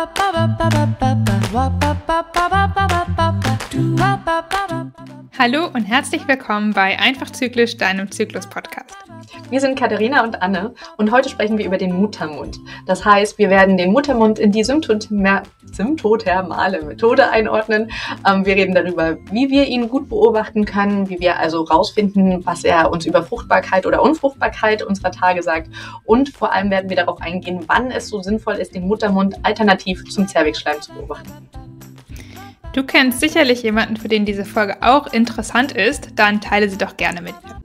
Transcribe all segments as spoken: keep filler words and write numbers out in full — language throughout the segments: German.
Hallo und herzlich willkommen bei Einfach Zyklisch, deinem Zyklus-Podcast. Wir sind Katharina und Anne und heute sprechen wir über den Muttermund. Das heißt, wir werden den Muttermund in die Symptotherm- symptothermale Methode einordnen. Ähm, wir reden darüber, wie wir ihn gut beobachten können, wie wir also rausfinden, was er uns über Fruchtbarkeit oder Unfruchtbarkeit unserer Tage sagt. Und vor allem werden wir darauf eingehen, wann es so sinnvoll ist, den Muttermund alternativ zum Zervixschleim zu beobachten. Du kennst sicherlich jemanden, für den diese Folge auch interessant ist, dann teile sie doch gerne mit ihr.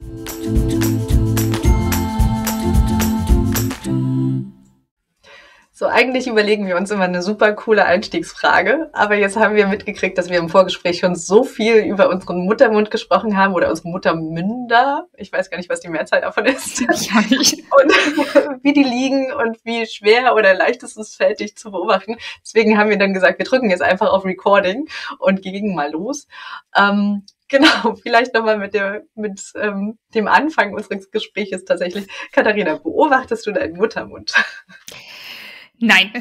So, eigentlich überlegen wir uns immer eine super coole Einstiegsfrage, aber jetzt haben wir mitgekriegt, dass wir im Vorgespräch schon so viel über unseren Muttermund gesprochen haben oder unsere Muttermünder. Ich weiß gar nicht, was die Mehrzahl davon ist. Ich auch nicht. Und wie die liegen und wie schwer oder leicht es ist, dich zu beobachten. Deswegen haben wir dann gesagt, wir drücken jetzt einfach auf Recording und gehen mal los. Ähm, Genau, vielleicht nochmal mit, der, mit ähm, dem Anfang unseres Gesprächs tatsächlich. Katharina, beobachtest du deinen Muttermund? Nein.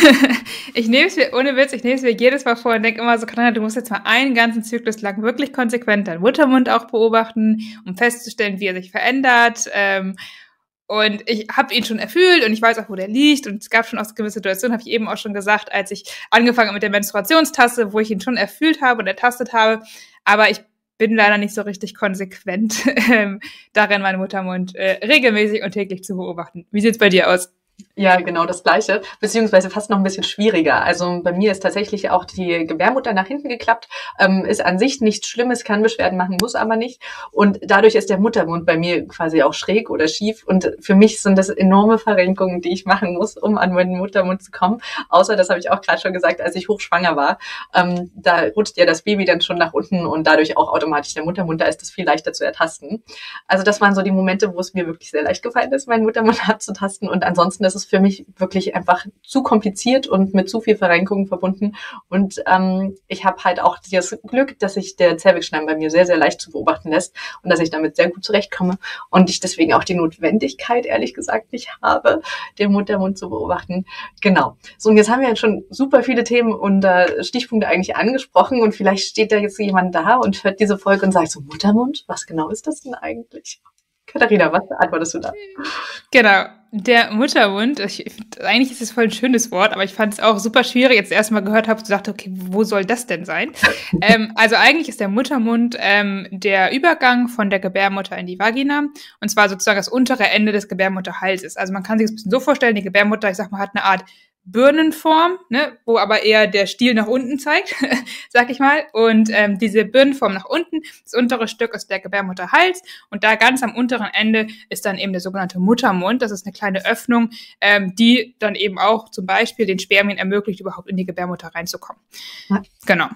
Ich nehme es mir, ohne Witz, ich nehme es mir jedes Mal vor und denke immer so, Katharina, du musst jetzt mal einen ganzen Zyklus lang wirklich konsequent deinen Muttermund auch beobachten, um festzustellen, wie er sich verändert. Ähm, und ich habe ihn schon erfüllt und ich weiß auch, wo der liegt. Und es gab schon auch gewisse Situationen, habe ich eben auch schon gesagt, als ich angefangen habe mit der Menstruationstasse, wo ich ihn schon erfüllt habe und ertastet habe. Aber ich bin leider nicht so richtig konsequent ähm, darin, meinen Muttermund äh, regelmäßig und täglich zu beobachten. Wie sieht's bei dir aus? Ja, genau das Gleiche, beziehungsweise fast noch ein bisschen schwieriger. Also bei mir ist tatsächlich auch die Gebärmutter nach hinten geklappt, ähm, ist an sich nichts Schlimmes, kann Beschwerden machen, muss aber nicht. Und dadurch ist der Muttermund bei mir quasi auch schräg oder schief. Und für mich sind das enorme Verrenkungen, die ich machen muss, um an meinen Muttermund zu kommen. Außer, das habe ich auch gerade schon gesagt, als ich hochschwanger war, ähm, da rutscht ja das Baby dann schon nach unten und dadurch auch automatisch der Muttermund, da ist das viel leichter zu ertasten. Also das waren so die Momente, wo es mir wirklich sehr leicht gefallen ist, meinen Muttermund abzutasten. Und ansonsten ist es für mich wirklich einfach zu kompliziert und mit zu viel Verrenkungen verbunden. Und ähm, ich habe halt auch das Glück, dass sich der Zervixschleim bei mir sehr, sehr leicht zu beobachten lässt und dass ich damit sehr gut zurechtkomme und ich deswegen auch die Notwendigkeit, ehrlich gesagt, nicht habe, den Muttermund zu beobachten. Genau. So, und jetzt haben wir jetzt schon super viele Themen und äh, Stichpunkte eigentlich angesprochen und vielleicht steht da jetzt jemand da und hört diese Folge und sagt so, Muttermund, was genau ist das denn eigentlich? Katharina, was antwortest du da? Genau, der Muttermund, ich, eigentlich ist es voll ein schönes Wort, aber ich fand es auch super schwierig, jetzt erstmal gehört habe und dachte, okay, wo soll das denn sein? ähm, also eigentlich ist der Muttermund ähm, der Übergang von der Gebärmutter in die Vagina und zwar sozusagen das untere Ende des Gebärmutterhalses. Also man kann sich das ein bisschen so vorstellen, die Gebärmutter, ich sag mal, hat eine Art Birnenform, ne, wo aber eher der Stiel nach unten zeigt, sag ich mal. Und ähm, diese Birnenform nach unten, das untere Stück ist der Gebärmutterhals und da ganz am unteren Ende ist dann eben der sogenannte Muttermund. Das ist eine kleine Öffnung, ähm, die dann eben auch zum Beispiel den Spermien ermöglicht, überhaupt in die Gebärmutter reinzukommen. Ja. Genau.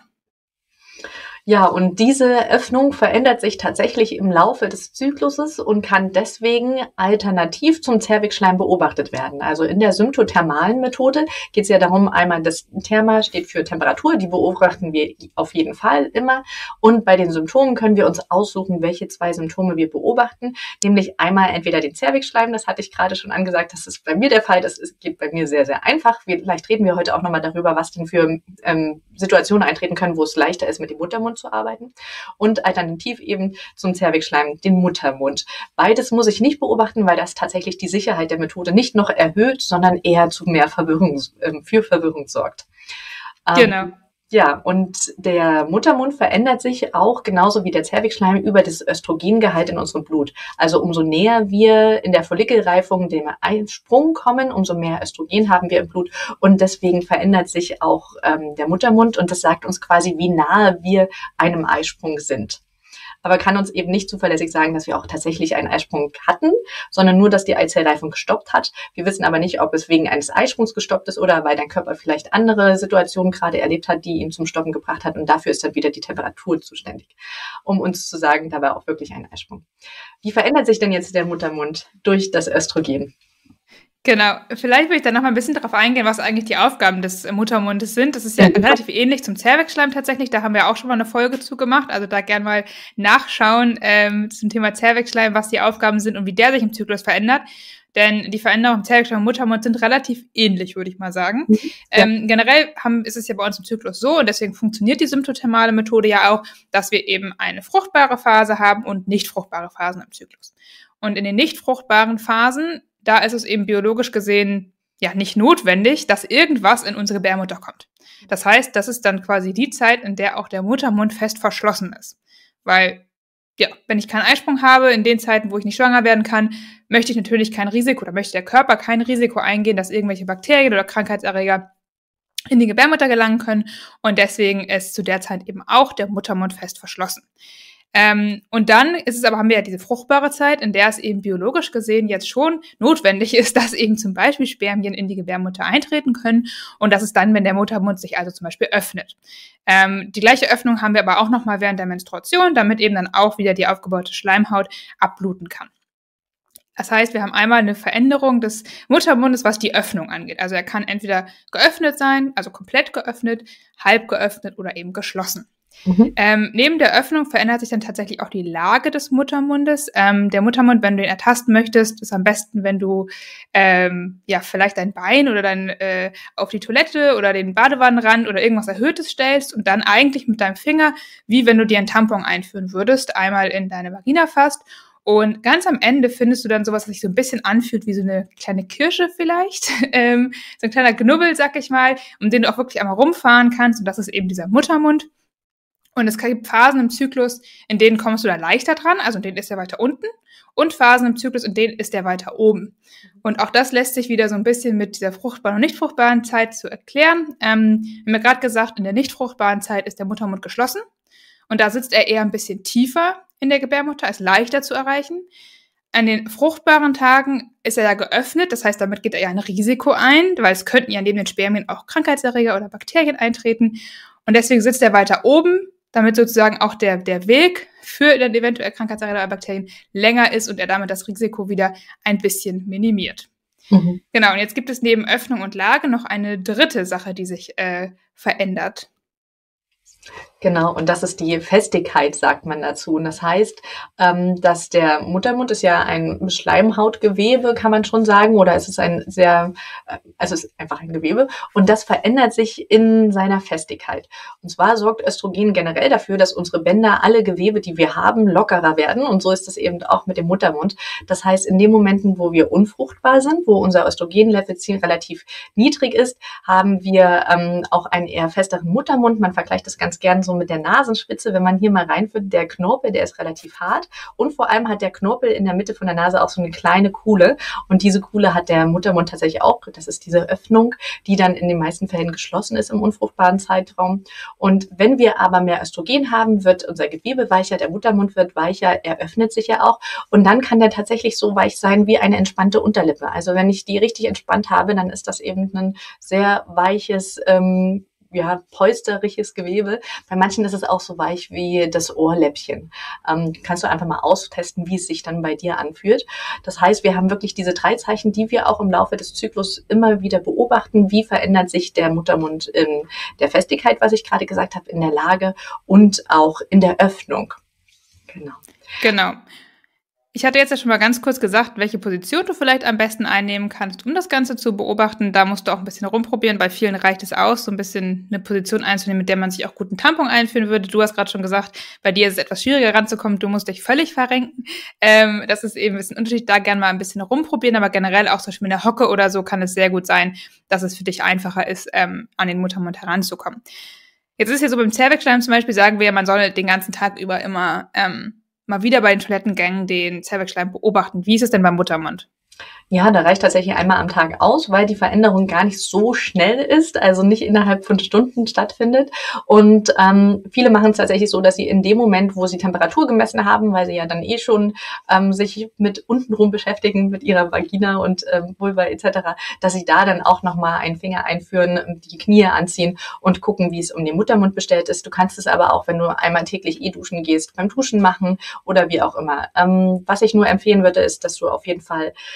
Ja, und diese Öffnung verändert sich tatsächlich im Laufe des Zykluses und kann deswegen alternativ zum Zervixschleim beobachtet werden. Also in der symptothermalen Methode geht es ja darum, einmal das Therma steht für Temperatur, die beobachten wir auf jeden Fall immer. Und bei den Symptomen können wir uns aussuchen, welche zwei Symptome wir beobachten. Nämlich einmal entweder den Zervixschleim, das hatte ich gerade schon angesagt, das ist bei mir der Fall, das ist, geht bei mir sehr, sehr einfach. Vielleicht reden wir heute auch nochmal darüber, was denn für ähm, Situationen eintreten können, wo es leichter ist, mit dem Muttermund zu arbeiten und alternativ eben zum Zervixschleim, den Muttermund. Beides muss ich nicht beobachten, weil das tatsächlich die Sicherheit der Methode nicht noch erhöht, sondern eher zu mehr Verwirrung, äh, für Verwirrung sorgt. Genau. Ähm, Ja, und der Muttermund verändert sich auch genauso wie der Zervixschleim über das Östrogengehalt in unserem Blut. Also umso näher wir in der Follikelreifung dem Eisprung kommen, umso mehr Östrogen haben wir im Blut und deswegen verändert sich auch ähm, der Muttermund und das sagt uns quasi, wie nahe wir einem Eisprung sind. Aber kann uns eben nicht zuverlässig sagen, dass wir auch tatsächlich einen Eisprung hatten, sondern nur, dass die Eizellreifung gestoppt hat. Wir wissen aber nicht, ob es wegen eines Eisprungs gestoppt ist oder weil dein Körper vielleicht andere Situationen gerade erlebt hat, die ihn zum Stoppen gebracht hat. Und dafür ist dann wieder die Temperatur zuständig, um uns zu sagen, da war auch wirklich ein Eisprung. Wie verändert sich denn jetzt der Muttermund durch das Östrogen? Genau, vielleicht würde ich dann noch mal ein bisschen darauf eingehen, was eigentlich die Aufgaben des Muttermundes sind. Das ist ja relativ ähnlich zum Zervixschleim tatsächlich, da haben wir auch schon mal eine Folge zu gemacht, also da gerne mal nachschauen ähm, zum Thema Zervixschleim, was die Aufgaben sind und wie der sich im Zyklus verändert. denn die Veränderungen im Zervixschleim und Muttermund sind relativ ähnlich, würde ich mal sagen. Ja. Ähm, generell haben, ist es ja bei uns im Zyklus so, und deswegen funktioniert die symptothermale Methode ja auch, dass wir eben eine fruchtbare Phase haben und nicht fruchtbare Phasen im Zyklus. Und in den nicht fruchtbaren Phasen, da ist es eben biologisch gesehen ja nicht notwendig, dass irgendwas in unsere Gebärmutter kommt. Das heißt, das ist dann quasi die Zeit, in der auch der Muttermund fest verschlossen ist. Weil, ja, wenn ich keinen Eisprung habe, in den Zeiten, wo ich nicht schwanger werden kann, möchte ich natürlich kein Risiko, oder möchte der Körper kein Risiko eingehen, dass irgendwelche Bakterien oder Krankheitserreger in die Gebärmutter gelangen können. Und deswegen ist zu der Zeit eben auch der Muttermund fest verschlossen. Ähm, und dann ist es aber, haben wir ja diese fruchtbare Zeit, in der es eben biologisch gesehen jetzt schon notwendig ist, dass eben zum Beispiel Spermien in die Gebärmutter eintreten können. Und das ist dann, wenn der Muttermund sich also zum Beispiel öffnet. Ähm, die gleiche Öffnung haben wir aber auch nochmal während der Menstruation, damit eben dann auch wieder die aufgebaute Schleimhaut abbluten kann. Das heißt, wir haben einmal eine Veränderung des Muttermundes, was die Öffnung angeht. Also er kann entweder geöffnet sein, also komplett geöffnet, halb geöffnet oder eben geschlossen. Mhm. Ähm, neben der Öffnung verändert sich dann tatsächlich auch die Lage des Muttermundes. Ähm, der Muttermund, wenn du ihn ertasten möchtest, ist am besten, wenn du ähm, ja vielleicht dein Bein oder dein äh, auf die Toilette oder den Badewannenrand oder irgendwas Erhöhtes stellst und dann eigentlich mit deinem Finger, wie wenn du dir einen Tampon einführen würdest, einmal in deine Vagina fasst. Und ganz am Ende findest du dann sowas, was sich so ein bisschen anfühlt wie so eine kleine Kirsche vielleicht. ähm, so ein kleiner Knubbel, sag ich mal, um den du auch wirklich einmal rumfahren kannst. Und das ist eben dieser Muttermund. Und es gibt Phasen im Zyklus, in denen kommst du da leichter dran, also in denen ist er weiter unten, und Phasen im Zyklus, in denen ist er weiter oben. Und auch das lässt sich wieder so ein bisschen mit dieser fruchtbaren und nicht fruchtbaren Zeit zu erklären. Ähm, wir haben ja gerade gesagt, in der nicht fruchtbaren Zeit ist der Muttermund geschlossen und da sitzt er eher ein bisschen tiefer in der Gebärmutter, ist leichter zu erreichen. An den fruchtbaren Tagen ist er ja geöffnet, das heißt, damit geht er ja ein Risiko ein, weil es könnten ja neben den Spermien auch Krankheitserreger oder Bakterien eintreten. Und deswegen sitzt er weiter oben, damit sozusagen auch der, der Weg für dann eventuell Krankheitserreger oder Bakterien länger ist und er damit das Risiko wieder ein bisschen minimiert. Mhm. Genau, und jetzt gibt es neben Öffnung und Lage noch eine dritte Sache, die sich äh, verändert. Genau, und das ist die Festigkeit, sagt man dazu. Und das heißt, ähm, dass der Muttermund ist ja ein Schleimhautgewebe, kann man schon sagen, oder es ist ein sehr, also es ist einfach ein Gewebe und das verändert sich in seiner Festigkeit. Und zwar sorgt Östrogen generell dafür, dass unsere Bänder, alle Gewebe, die wir haben, lockerer werden und so ist es eben auch mit dem Muttermund. Das heißt, in den Momenten, wo wir unfruchtbar sind, wo unser Östrogenlevel relativ niedrig ist, haben wir ähm, auch einen eher festeren Muttermund. Man vergleicht das ganz gern so mit der Nasenspitze, wenn man hier mal reinführt, der Knorpel, der ist relativ hart und vor allem hat der Knorpel in der Mitte von der Nase auch so eine kleine Kuhle und diese Kuhle hat der Muttermund tatsächlich auch, das ist diese Öffnung, die dann in den meisten Fällen geschlossen ist im unfruchtbaren Zeitraum und wenn wir aber mehr Östrogen haben, wird unser Gewebe weicher, der Muttermund wird weicher, er öffnet sich ja auch und dann kann der tatsächlich so weich sein wie eine entspannte Unterlippe. Also wenn ich die richtig entspannt habe, dann ist das eben ein sehr weiches, ähm, ja, polsteriges Gewebe. Bei manchen ist es auch so weich wie das Ohrläppchen. Ähm, kannst du einfach mal austesten, wie es sich dann bei dir anfühlt. Das heißt, wir haben wirklich diese drei Zeichen, die wir auch im Laufe des Zyklus immer wieder beobachten. Wie verändert sich der Muttermund in der Festigkeit, was ich gerade gesagt habe, in der Lage und auch in der Öffnung. Genau. Genau. Ich hatte jetzt ja schon mal ganz kurz gesagt, welche Position du vielleicht am besten einnehmen kannst, um das Ganze zu beobachten. Da musst du auch ein bisschen rumprobieren. Bei vielen reicht es aus, so ein bisschen eine Position einzunehmen, mit der man sich auch gut einen Tampon einführen würde. Du hast gerade schon gesagt, bei dir ist es etwas schwieriger ranzukommen. Du musst dich völlig verrenken. Ähm, das ist eben ein bisschen Unterschied. Da gerne mal ein bisschen rumprobieren, aber generell auch zum Beispiel in der Hocke oder so kann es sehr gut sein, dass es für dich einfacher ist, ähm, an den Muttermund heranzukommen. Jetzt ist ja so beim Zervixschleim zum Beispiel, sagen wir ja, man soll den ganzen Tag über immer ähm, mal wieder bei den Toilettengängen den Zervixschleim beobachten. Wie ist es denn beim Muttermund? Ja, da reicht tatsächlich einmal am Tag aus, weil die Veränderung gar nicht so schnell ist, also nicht innerhalb von Stunden stattfindet. Und ähm, viele machen es tatsächlich so, dass sie in dem Moment, wo sie Temperatur gemessen haben, weil sie ja dann eh schon ähm, sich mit untenrum beschäftigen, mit ihrer Vagina und ähm, Vulva et cetera, dass sie da dann auch nochmal einen Finger einführen, die Knie anziehen und gucken, wie es um den Muttermund bestellt ist. Du kannst es aber auch, wenn du einmal täglich eh duschen gehst, beim Duschen machen oder wie auch immer. Ähm, was ich nur empfehlen würde, ist, dass du auf jeden Fall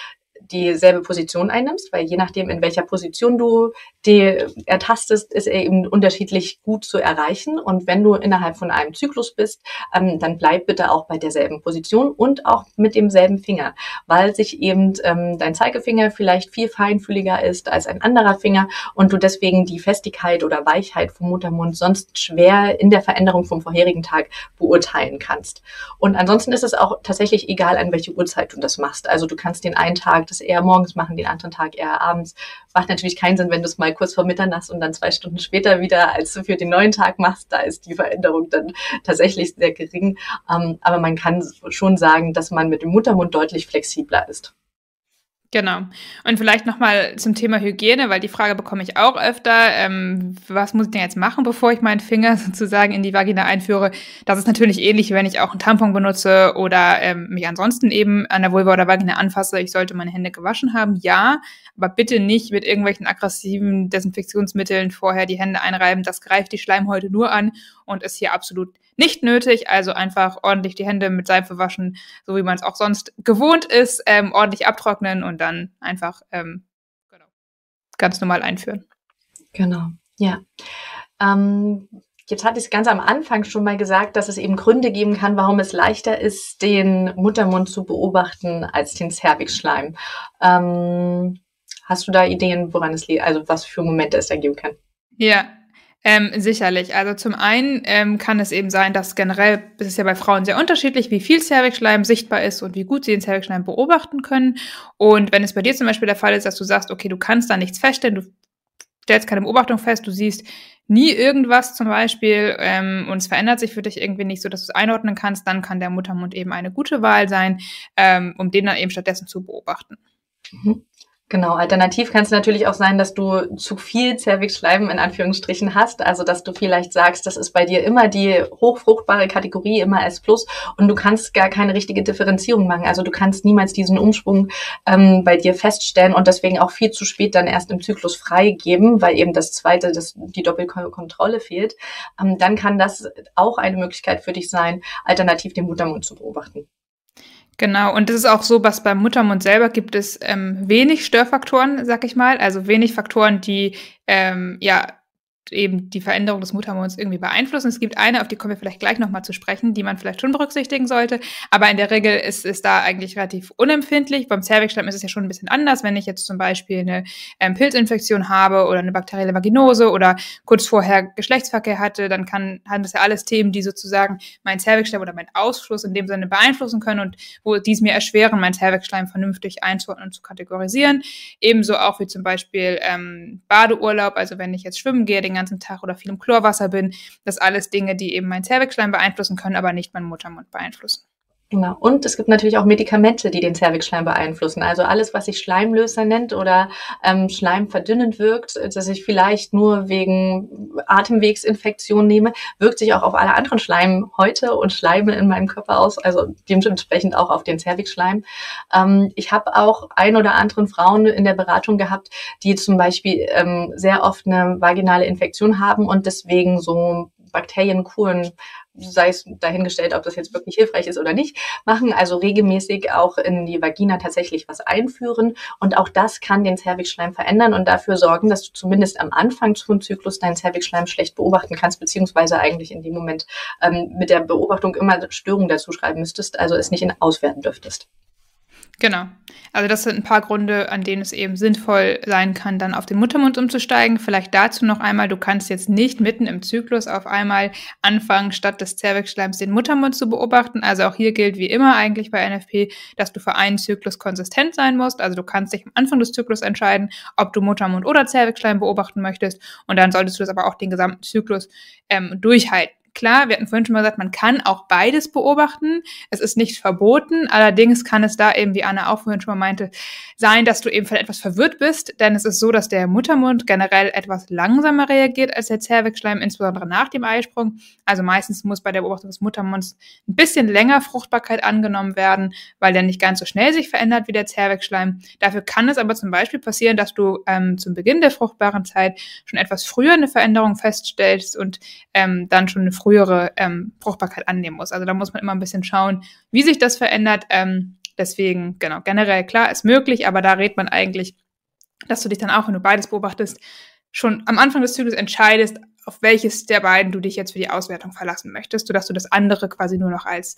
dieselbe Position einnimmst, weil je nachdem, in welcher Position du die ertastest, ist er eben unterschiedlich gut zu erreichen. Und wenn du innerhalb von einem Zyklus bist, ähm, dann bleib bitte auch bei derselben Position und auch mit demselben Finger, weil sich eben ähm, dein Zeigefinger vielleicht viel feinfühliger ist als ein anderer Finger und du deswegen die Festigkeit oder Weichheit vom Muttermund sonst schwer in der Veränderung vom vorherigen Tag beurteilen kannst. Und ansonsten ist es auch tatsächlich egal, an welche Uhrzeit du das machst. Also du kannst den einen Tag das eher morgens machen, den anderen Tag eher abends. Macht natürlich keinen Sinn, wenn du es mal kurz vor Mitternacht und dann zwei Stunden später wieder als du für den neuen Tag machst. Da ist die Veränderung dann tatsächlich sehr gering. Ähm, aber man kann schon sagen, dass man mit dem Muttermund deutlich flexibler ist. Genau. Und vielleicht nochmal zum Thema Hygiene, weil die Frage bekomme ich auch öfter. Ähm, was muss ich denn jetzt machen, bevor ich meinen Finger sozusagen in die Vagina einführe? Das ist natürlich ähnlich, wenn ich auch einen Tampon benutze oder ähm, mich ansonsten eben an der Vulva oder Vagina anfasse. Ich sollte meine Hände gewaschen haben, ja, aber bitte nicht mit irgendwelchen aggressiven Desinfektionsmitteln vorher die Hände einreiben. Das greift die Schleimhäute nur an und ist hier absolut nicht nötig. Also einfach ordentlich die Hände mit Seife waschen, so wie man es auch sonst gewohnt ist, ähm, ordentlich abtrocknen und dann einfach ähm, genau, ganz normal einführen. Genau, ja. Ähm, jetzt hatte ich es ganz am Anfang schon mal gesagt, dass es eben Gründe geben kann, warum es leichter ist, den Muttermund zu beobachten als den Zervixschleim. Ähm, hast du da Ideen, woran es liegt, also was für Momente es da geben kann? Ja, Ähm, sicherlich. Also zum einen ähm, kann es eben sein, dass generell, es ist ja bei Frauen sehr unterschiedlich, wie viel Zervixschleim sichtbar ist und wie gut sie den Zervixschleim beobachten können. Und wenn es bei dir zum Beispiel der Fall ist, dass du sagst, okay, du kannst da nichts feststellen, du stellst keine Beobachtung fest, du siehst nie irgendwas zum Beispiel ähm, und es verändert sich für dich irgendwie nicht so, dass du es einordnen kannst, dann kann der Muttermund eben eine gute Wahl sein, ähm, um den dann eben stattdessen zu beobachten. Mhm. Genau, alternativ kann es natürlich auch sein, dass du zu viel Zervixschleim in Anführungsstrichen hast, also dass du vielleicht sagst, das ist bei dir immer die hochfruchtbare Kategorie, immer S plus und du kannst gar keine richtige Differenzierung machen, also du kannst niemals diesen Umschwung ähm, bei dir feststellen und deswegen auch viel zu spät dann erst im Zyklus freigeben, weil eben das zweite, das, die Doppelkontrolle fehlt, ähm, dann kann das auch eine Möglichkeit für dich sein, alternativ den Muttermund zu beobachten. Genau, und das ist auch so, was beim Muttermund selber gibt es ähm, wenig Störfaktoren, sag ich mal, also wenig Faktoren, die ähm, ja eben die Veränderung des Muttermunds irgendwie beeinflussen. Es gibt eine, auf die kommen wir vielleicht gleich nochmal zu sprechen, die man vielleicht schon berücksichtigen sollte, aber in der Regel ist es da eigentlich relativ unempfindlich. Beim Zervixschleim ist es ja schon ein bisschen anders, wenn ich jetzt zum Beispiel eine ähm, Pilzinfektion habe oder eine bakterielle Vaginose oder kurz vorher Geschlechtsverkehr hatte, dann kann, haben das ja alles Themen, die sozusagen meinen Zervixschleim oder meinen Ausfluss in dem Sinne beeinflussen können und wo dies mir erschweren, meinen Zervixschleim vernünftig einzuordnen und zu kategorisieren. Ebenso auch wie zum Beispiel ähm, Badeurlaub, also wenn ich jetzt schwimmen gehe, den ganzen Tag oder viel im Chlorwasser bin. Das alles Dinge, die eben meinen Zervixschleim beeinflussen können, aber nicht meinen Muttermund beeinflussen. Genau. Und es gibt natürlich auch Medikamente, die den Zervixschleim beeinflussen. Also alles, was sich Schleimlöser nennt oder ähm, schleimverdünnend wirkt, dass ich vielleicht nur wegen Atemwegsinfektion nehme, wirkt sich auch auf alle anderen Schleimhäute und Schleime in meinem Körper aus, also dementsprechend auch auf den Zervixschleim. Ähm, ich habe auch ein oder anderen Frauen in der Beratung gehabt, die zum Beispiel ähm, sehr oft eine vaginale Infektion haben und deswegen so Bakterienkuren, sei es dahingestellt, ob das jetzt wirklich hilfreich ist oder nicht, machen, also regelmäßig auch in die Vagina tatsächlich was einführen und auch das kann den Zervixschleim verändern und dafür sorgen, dass du zumindest am Anfang zum Zyklus deinen Zervixschleim schlecht beobachten kannst, beziehungsweise eigentlich in dem Moment ähm, mit der Beobachtung immer Störungen dazu schreiben müsstest, also es nicht in auswerten dürftest. Genau. Also das sind ein paar Gründe, an denen es eben sinnvoll sein kann, dann auf den Muttermund umzusteigen. Vielleicht dazu noch einmal, du kannst jetzt nicht mitten im Zyklus auf einmal anfangen, statt des Zervixschleims den Muttermund zu beobachten. Also auch hier gilt wie immer eigentlich bei N F P, dass du für einen Zyklus konsistent sein musst. Also du kannst dich am Anfang des Zyklus entscheiden, ob du Muttermund oder Zervixschleim beobachten möchtest. Und dann solltest du das aber auch den gesamten Zyklus ähm, durchhalten. Klar, wir hatten vorhin schon mal gesagt, man kann auch beides beobachten. Es ist nicht verboten. Allerdings kann es da eben, wie Anna auch vorhin schon mal meinte, sein, dass du eben vielleicht etwas verwirrt bist. Denn es ist so, dass der Muttermund generell etwas langsamer reagiert als der Zervixschleim, insbesondere nach dem Eisprung. Also meistens muss bei der Beobachtung des Muttermunds ein bisschen länger Fruchtbarkeit angenommen werden, weil der nicht ganz so schnell sich verändert wie der Zervixschleim. Dafür kann es aber zum Beispiel passieren, dass du ähm, zum Beginn der fruchtbaren Zeit schon etwas früher eine Veränderung feststellst und ähm, dann schon eine frühere ähm, Fruchtbarkeit annehmen muss. Also da muss man immer ein bisschen schauen, wie sich das verändert. Ähm, Deswegen, genau, generell klar, ist möglich, aber da rät man eigentlich, dass du dich dann auch, wenn du beides beobachtest, schon am Anfang des Zyklus entscheidest, auf welches der beiden du dich jetzt für die Auswertung verlassen möchtest, sodass du das andere quasi nur noch als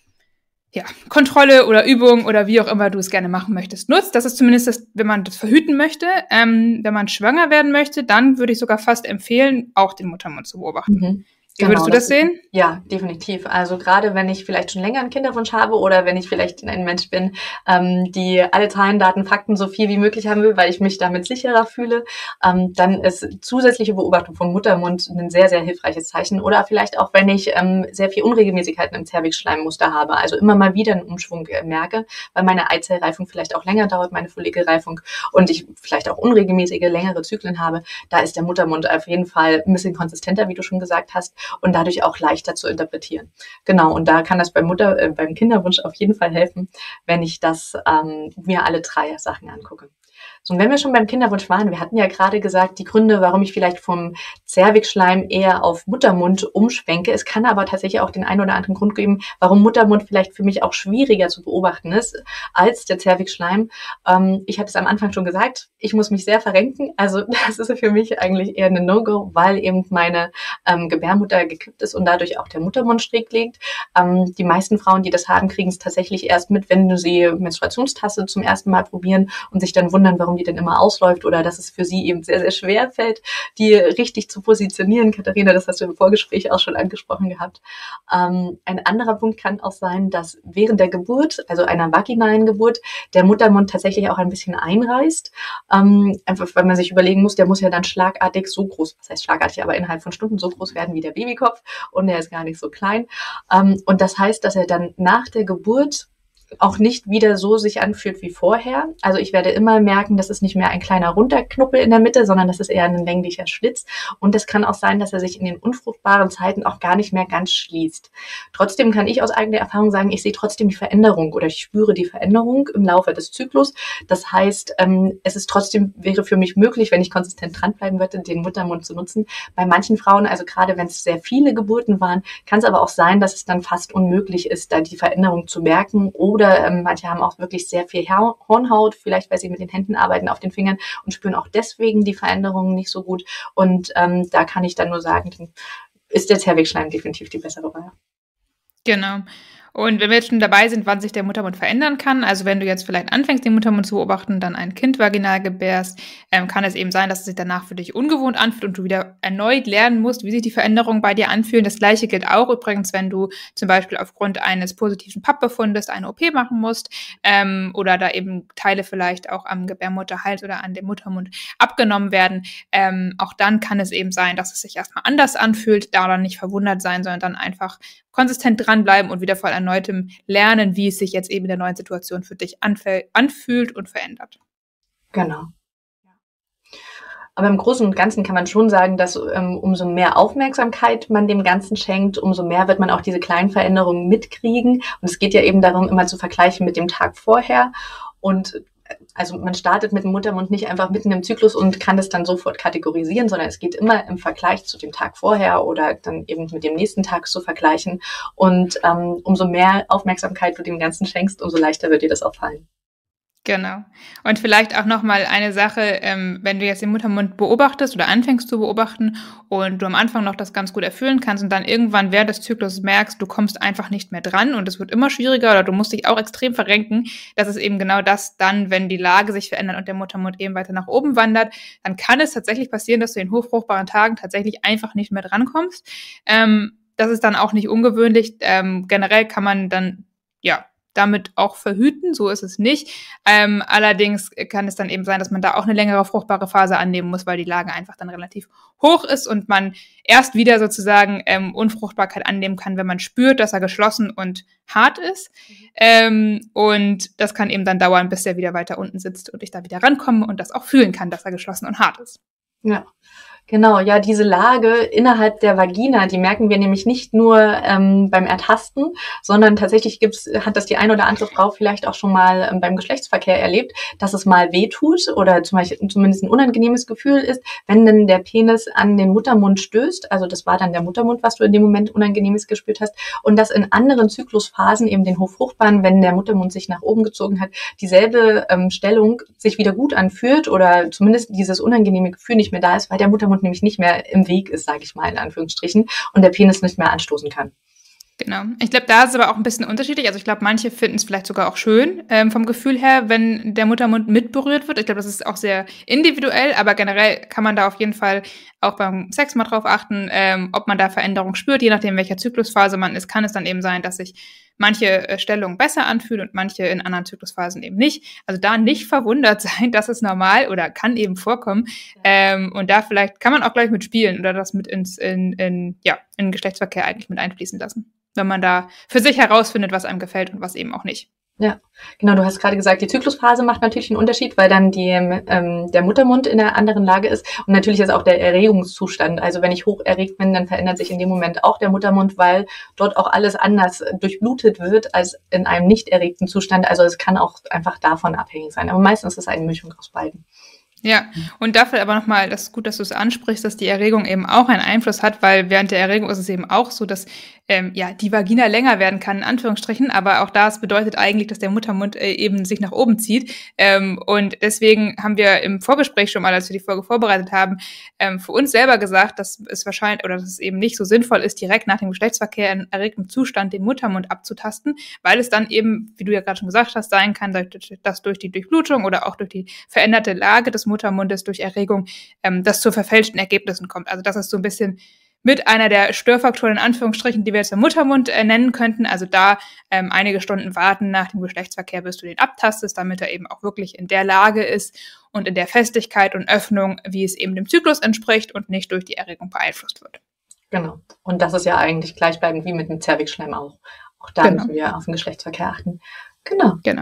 ja, Kontrolle oder Übung oder wie auch immer du es gerne machen möchtest, nutzt. Das ist zumindest das, wenn man das verhüten möchte. Ähm, wenn man schwanger werden möchte, dann würde ich sogar fast empfehlen, auch den Muttermund zu beobachten. Mhm. Wie würdest du das sehen? Ja, definitiv. Also gerade wenn ich vielleicht schon länger einen Kinderwunsch habe oder wenn ich vielleicht ein Mensch bin, ähm, die alle Zahlen, Daten, Fakten so viel wie möglich haben will, weil ich mich damit sicherer fühle, ähm, dann ist zusätzliche Beobachtung von Muttermund ein sehr, sehr hilfreiches Zeichen. Oder vielleicht auch, wenn ich ähm, sehr viel Unregelmäßigkeiten im Zervixschleimmuster habe, also immer mal wieder einen Umschwung äh, merke, weil meine Eizellreifung vielleicht auch länger dauert, meine Follikelreifung, und ich vielleicht auch unregelmäßige, längere Zyklen habe, da ist der Muttermund auf jeden Fall ein bisschen konsistenter, wie du schon gesagt hast, und dadurch auch leichter zu interpretieren. Genau, und da kann das beim Mutter, äh, beim Kinderwunsch auf jeden Fall helfen, wenn ich das ähm, mir alle drei Sachen angucke. So, und wenn wir schon beim Kinderwunsch waren, wir hatten ja gerade gesagt, die Gründe, warum ich vielleicht vom Zervixschleim eher auf Muttermund umschwenke. Es kann aber tatsächlich auch den einen oder anderen Grund geben, warum Muttermund vielleicht für mich auch schwieriger zu beobachten ist als der Zervixschleim. Ähm, ich hatte es am Anfang schon gesagt, ich muss mich sehr verrenken. Also das ist für mich eigentlich eher eine No-Go, weil eben meine ähm, Gebärmutter gekippt ist und dadurch auch der Muttermund schräg liegt. Ähm, die meisten Frauen, die das haben, kriegen es tatsächlich erst mit, wenn sie Menstruationstasse zum ersten Mal probieren und sich dann wundern, warum die denn immer ausläuft oder dass es für sie eben sehr, sehr schwer fällt, die richtig zu positionieren. Katharina, das hast du im Vorgespräch auch schon angesprochen gehabt. Ähm, ein anderer Punkt kann auch sein, dass während der Geburt, also einer vaginalen Geburt, der Muttermund tatsächlich auch ein bisschen einreißt. Ähm, einfach, weil man sich überlegen muss, der muss ja dann schlagartig so groß, was heißt schlagartig, aber innerhalb von Stunden so groß werden wie der Babykopf, und der ist gar nicht so klein. Ähm, und das heißt, dass er dann nach der Geburt auch nicht wieder so sich anfühlt wie vorher. Also ich werde immer merken, das ist nicht mehr ein kleiner Runterknuppel in der Mitte, sondern das ist eher ein länglicher Schlitz. Und es kann auch sein, dass er sich in den unfruchtbaren Zeiten auch gar nicht mehr ganz schließt. Trotzdem kann ich aus eigener Erfahrung sagen, ich sehe trotzdem die Veränderung oder ich spüre die Veränderung im Laufe des Zyklus. Das heißt, es ist trotzdem, wäre für mich möglich, wenn ich konsistent dranbleiben würde, den Muttermund zu nutzen. Bei manchen Frauen, also gerade wenn es sehr viele Geburten waren, kann es aber auch sein, dass es dann fast unmöglich ist, da die Veränderung zu merken. Oder ähm, manche haben auch wirklich sehr viel Hornhaut, vielleicht weil sie mit den Händen arbeiten auf den Fingern und spüren auch deswegen die Veränderungen nicht so gut. Und ähm, da kann ich dann nur sagen, dann ist der Zervixschleim definitiv die bessere Wahl. Genau. Und wenn wir jetzt schon dabei sind, wann sich der Muttermund verändern kann, also wenn du jetzt vielleicht anfängst, den Muttermund zu beobachten, dann ein Kind vaginal gebärst, ähm, kann es eben sein, dass es sich danach für dich ungewohnt anfühlt und du wieder erneut lernen musst, wie sich die Veränderungen bei dir anfühlen. Das Gleiche gilt auch übrigens, wenn du zum Beispiel aufgrund eines positiven P A P-Befundes eine O P machen musst ähm, oder da eben Teile vielleicht auch am Gebärmutterhals oder an dem Muttermund abgenommen werden. Ähm, auch dann kann es eben sein, dass es sich erstmal anders anfühlt, da dann nicht verwundert sein, sondern dann einfach konsistent dranbleiben und wieder von erneutem lernen, wie es sich jetzt eben in der neuen Situation für dich anfühlt und verändert. Genau. Aber im Großen und Ganzen kann man schon sagen, dass ähm, umso mehr Aufmerksamkeit man dem Ganzen schenkt, umso mehr wird man auch diese kleinen Veränderungen mitkriegen. Und es geht ja eben darum, immer zu vergleichen mit dem Tag vorher. Und also man startet mit dem Muttermund nicht einfach mitten im Zyklus und kann das dann sofort kategorisieren, sondern es geht immer im Vergleich zu dem Tag vorher oder dann eben mit dem nächsten Tag zu vergleichen. Und ähm, umso mehr Aufmerksamkeit du dem Ganzen schenkst, umso leichter wird dir das auch fallen. Genau. Und vielleicht auch nochmal eine Sache, ähm, wenn du jetzt den Muttermund beobachtest oder anfängst zu beobachten und du am Anfang noch das ganz gut erfüllen kannst und dann irgendwann während des Zyklus merkst, du kommst einfach nicht mehr dran und es wird immer schwieriger oder du musst dich auch extrem verrenken, das ist eben genau das dann, wenn die Lage sich verändert und der Muttermund eben weiter nach oben wandert, dann kann es tatsächlich passieren, dass du in hochfruchtbaren Tagen tatsächlich einfach nicht mehr drankommst. Ähm, das ist dann auch nicht ungewöhnlich. Ähm, generell kann man dann, ja, damit auch verhüten, so ist es nicht. Ähm, allerdings kann es dann eben sein, dass man da auch eine längere fruchtbare Phase annehmen muss, weil die Lage einfach dann relativ hoch ist und man erst wieder sozusagen ähm, Unfruchtbarkeit annehmen kann, wenn man spürt, dass er geschlossen und hart ist. Mhm. Ähm, und das kann eben dann dauern, bis er wieder weiter unten sitzt und ich da wieder rankomme und das auch fühlen kann, dass er geschlossen und hart ist. Ja. Genau, ja, diese Lage innerhalb der Vagina, die merken wir nämlich nicht nur ähm, beim Ertasten, sondern tatsächlich gibt's, hat das die eine oder andere Frau vielleicht auch schon mal ähm, beim Geschlechtsverkehr erlebt, dass es mal wehtut oder zum Beispiel zumindest ein unangenehmes Gefühl ist, wenn dann der Penis an den Muttermund stößt. Also das war dann der Muttermund, was du in dem Moment Unangenehmes gespürt hast. Und dass in anderen Zyklusphasen, eben den hochfruchtbaren, wenn der Muttermund sich nach oben gezogen hat, dieselbe ähm, Stellung sich wieder gut anfühlt oder zumindest dieses unangenehme Gefühl nicht mehr da ist, weil der Muttermund nämlich nicht mehr im Weg ist, sage ich mal in Anführungsstrichen, und der Penis nicht mehr anstoßen kann. Genau. Ich glaube, da ist es aber auch ein bisschen unterschiedlich. Also ich glaube, manche finden es vielleicht sogar auch schön ähm, vom Gefühl her, wenn der Muttermund mit berührt wird. Ich glaube, das ist auch sehr individuell, aber generell kann man da auf jeden Fall auch beim Sex mal drauf achten, ähm, ob man da Veränderungen spürt. Je nachdem, welcher Zyklusphase man ist, kann es dann eben sein, dass sich manche äh, Stellungen besser anfühlen und manche in anderen Zyklusphasen eben nicht. Also da nicht verwundert sein, das ist normal oder kann eben vorkommen. Ähm, und da vielleicht kann man auch gleich mit spielen oder das mit ins in, in, ja, in Geschlechtsverkehr eigentlich mit einfließen lassen, wenn man da für sich herausfindet, was einem gefällt und was eben auch nicht. Ja, genau, du hast gerade gesagt, die Zyklusphase macht natürlich einen Unterschied, weil dann die, ähm, der Muttermund in einer anderen Lage ist und natürlich ist auch der Erregungszustand. Also wenn ich hoch erregt bin, dann verändert sich in dem Moment auch der Muttermund, weil dort auch alles anders durchblutet wird als in einem nicht erregten Zustand. Also es kann auch einfach davon abhängig sein. Aber meistens ist es eine Mischung aus beiden. Ja, und dafür aber nochmal, das ist gut, dass du es ansprichst, dass die Erregung eben auch einen Einfluss hat, weil während der Erregung ist es eben auch so, dass ähm, ja die Vagina länger werden kann, in Anführungsstrichen, aber auch das bedeutet eigentlich, dass der Muttermund äh, eben sich nach oben zieht. Ähm, und deswegen haben wir im Vorgespräch schon mal, als wir die Folge vorbereitet haben, ähm, für uns selber gesagt, dass es wahrscheinlich oder dass es eben nicht so sinnvoll ist, direkt nach dem Geschlechtsverkehr in erregtem Zustand den Muttermund abzutasten, weil es dann eben, wie du ja gerade schon gesagt hast, sein kann, dass durch die Durchblutung oder auch durch die veränderte Lage des Muttermundes durch Erregung, ähm, das zu verfälschten Ergebnissen kommt. Also das ist so ein bisschen mit einer der Störfaktoren in Anführungsstrichen, die wir jetzt im Muttermund äh, nennen könnten. Also da ähm, einige Stunden warten nach dem Geschlechtsverkehr, bis du den abtastest, damit er eben auch wirklich in der Lage ist und in der Festigkeit und Öffnung, wie es eben dem Zyklus entspricht und nicht durch die Erregung beeinflusst wird. Genau. Und das ist ja eigentlich gleichbleibend wie mit dem Zervixschleim auch. Auch da genau. müssen wir auf den Geschlechtsverkehr achten. Genau. Genau.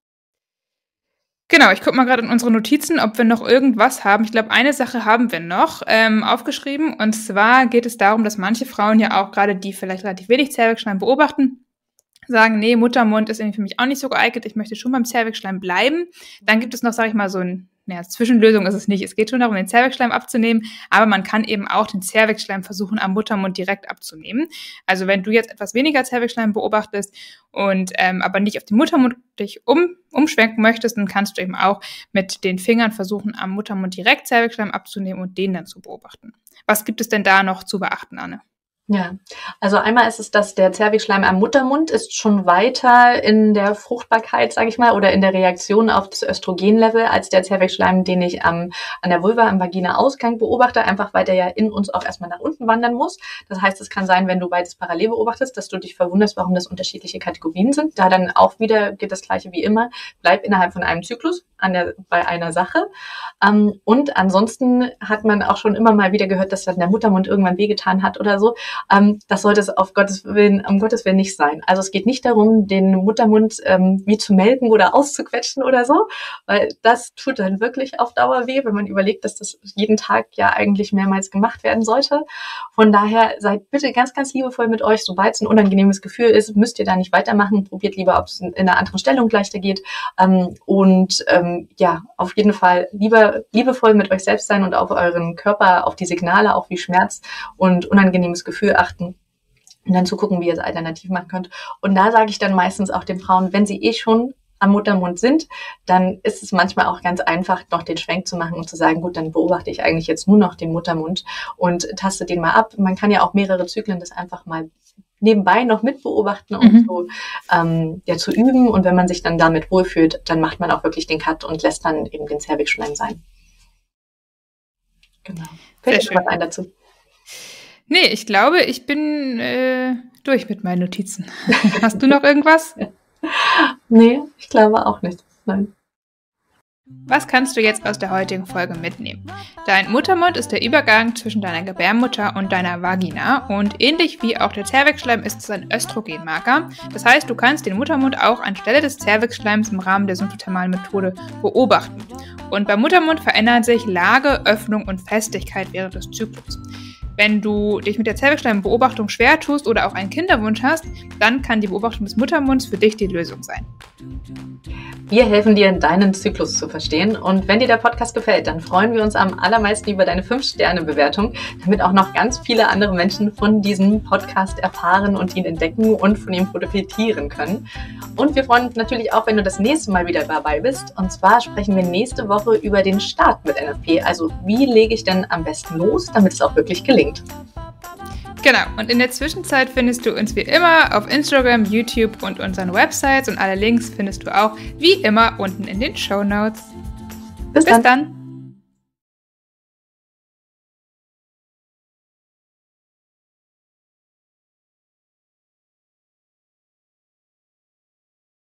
Genau, ich gucke mal gerade in unsere Notizen, ob wir noch irgendwas haben. Ich glaube, eine Sache haben wir noch ähm, aufgeschrieben. Und zwar geht es darum, dass manche Frauen ja auch gerade, die vielleicht relativ wenig Zervixschleim beobachten, sagen, nee, Muttermund ist irgendwie für mich auch nicht so geeignet, ich möchte schon beim Zervixschleim bleiben. Dann gibt es noch, sage ich mal, so ein, naja, Zwischenlösung ist es nicht. Es geht schon darum, den Zervixschleim abzunehmen, aber man kann eben auch den Zervixschleim versuchen, am Muttermund direkt abzunehmen. Also wenn du jetzt etwas weniger Zervixschleim beobachtest und ähm, aber nicht auf den Muttermund dich um, umschwenken möchtest, dann kannst du eben auch mit den Fingern versuchen, am Muttermund direkt Zervixschleim abzunehmen und den dann zu beobachten. Was gibt es denn da noch zu beachten, Anne? Ja, also einmal ist es, dass der Zervixschleim am Muttermund ist schon weiter in der Fruchtbarkeit, sage ich mal, oder in der Reaktion auf das Östrogenlevel als der Zervixschleim, den ich am, an der Vulva, am Vagina-Ausgang beobachte, einfach weil der ja in uns auch erstmal nach unten wandern muss. Das heißt, es kann sein, wenn du beides parallel beobachtest, dass du dich verwunderst, warum das unterschiedliche Kategorien sind. Da dann auch wieder geht das Gleiche wie immer, bleib innerhalb von einem Zyklus an der, bei einer Sache. Ähm, und ansonsten hat man auch schon immer mal wieder gehört, dass dann der Muttermund irgendwann wehgetan hat oder so. Ähm, das sollte es auf Gottes Willen, um Gottes Willen nicht sein. Also es geht nicht darum, den Muttermund ähm, wie zu melken oder auszuquetschen oder so, weil das tut dann wirklich auf Dauer weh, wenn man überlegt, dass das jeden Tag ja eigentlich mehrmals gemacht werden sollte. Von daher seid bitte ganz, ganz liebevoll mit euch. Sobald es ein unangenehmes Gefühl ist, müsst ihr da nicht weitermachen. Probiert lieber, ob es in einer anderen Stellung leichter geht. Ähm, und ähm, ja, auf jeden Fall lieber liebevoll mit euch selbst sein und auf euren Körper, auf die Signale, auch wie Schmerz und unangenehmes Gefühl achten und dann zu gucken, wie ihr es alternativ machen könnt. Und da sage ich dann meistens auch den Frauen, wenn sie eh schon am Muttermund sind, dann ist es manchmal auch ganz einfach, noch den Schwenk zu machen und zu sagen, gut, dann beobachte ich eigentlich jetzt nur noch den Muttermund und taste den mal ab. Man kann ja auch mehrere Zyklen das einfach mal nebenbei noch mit beobachten und mhm. so ähm, ja, zu üben. Und wenn man sich dann damit wohlfühlt, dann macht man auch wirklich den Cut und lässt dann eben den Zervixschleim sein. Genau. Fällt dir was ein dazu? Nee, ich glaube, ich bin äh, durch mit meinen Notizen. Hast du noch irgendwas? Nee, ich glaube auch nicht. Nein. Was kannst du jetzt aus der heutigen Folge mitnehmen? Dein Muttermund ist der Übergang zwischen deiner Gebärmutter und deiner Vagina und ähnlich wie auch der Zervixschleim ist es ein Östrogenmarker. Das heißt, du kannst den Muttermund auch anstelle des Zervixschleims im Rahmen der symptothermalen Methode beobachten. Und beim Muttermund verändern sich Lage, Öffnung und Festigkeit während des Zyklus. Wenn du dich mit der Zervixschleimbeobachtung schwer tust oder auch einen Kinderwunsch hast, dann kann die Beobachtung des Muttermunds für dich die Lösung sein. Wir helfen dir, deinen Zyklus zu verstehen. Und wenn dir der Podcast gefällt, dann freuen wir uns am allermeisten über deine fünf Sterne Bewertung, damit auch noch ganz viele andere Menschen von diesem Podcast erfahren und ihn entdecken und von ihm profitieren können. Und wir freuen uns natürlich auch, wenn du das nächste Mal wieder dabei bist. Und zwar sprechen wir nächste Woche über den Start mit N F P. Also wie lege ich denn am besten los, damit es auch wirklich gelingt. Genau, und in der Zwischenzeit findest du uns wie immer auf Instagram, YouTube und unseren Websites und alle Links findest du auch wie immer unten in den Shownotes. Bis, Bis dann. dann.